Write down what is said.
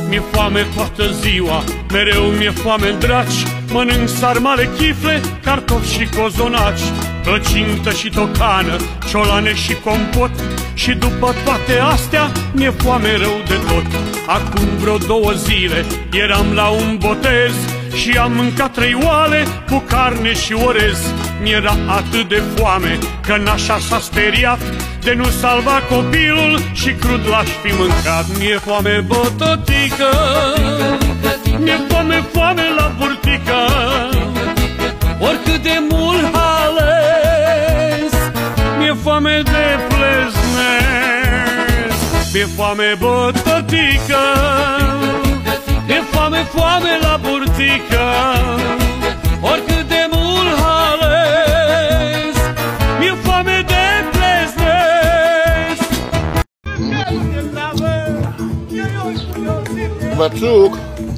Mi-e foame toată ziua, mereu mi-e foame draci. Mănânc sarmale, chifle, cartofi și cozonaci, plăcintă și tocană, ciolane și compot. Și după toate astea mi-e foame rău de tot. Acum vreo 2 zile eram la un botez și am mâncat 3 oale cu carne și orez. Mi-era atât de foame că nașa s-a speriat de nu salva copilul și crud l-aș fi mâncat. Mi-e foame, bătătică, mi-e foame, foame la burtică, oricât de mult ales, mi-e foame de pleznesc. Mi-e foame, bătătică, mi-e foame, foame la burtică, oricât de mult ales, mi-e foame de pleznesc. Bățuc,